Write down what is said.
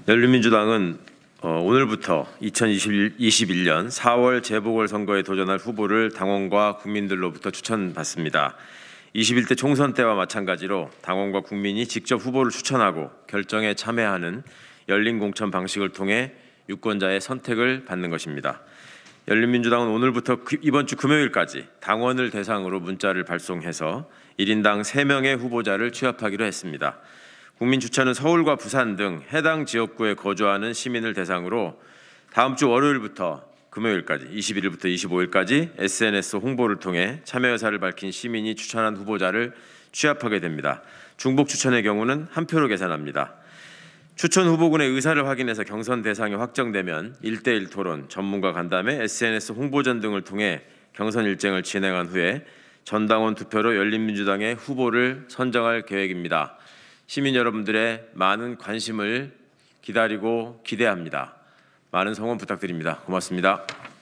열린민주당은 오늘부터 2021년 4월 재보궐선거에 도전할 후보를 당원과 국민들로부터 추천받습니다. 21대 총선 때와 마찬가지로 당원과 국민이 직접 후보를 추천하고 결정에 참여하는 열린 공천 방식을 통해 유권자의 선택을 받는 것입니다. 열린민주당은 오늘부터 이번 주 금요일까지 당원을 대상으로 문자를 발송해서 1인당 3명의 후보자를 취합하기로 했습니다. 국민 추천은 서울과 부산 등 해당 지역구에 거주하는 시민을 대상으로 다음 주 월요일부터 금요일까지 21일부터 25일까지 SNS 홍보를 통해 참여 의사를 밝힌 시민이 추천한 후보자를 취합하게 됩니다. 중복 추천의 경우는 한 표로 계산합니다. 추천 후보군의 의사를 확인해서 경선 대상이 확정되면 1대1 토론, 전문가 간담회, SNS 홍보전 등을 통해 경선 일정을 진행한 후에 전당원 투표로 열린민주당의 후보를 선정할 계획입니다. 시민 여러분들의 많은 관심을 기다리고 기대합니다. 많은 성원 부탁드립니다. 고맙습니다.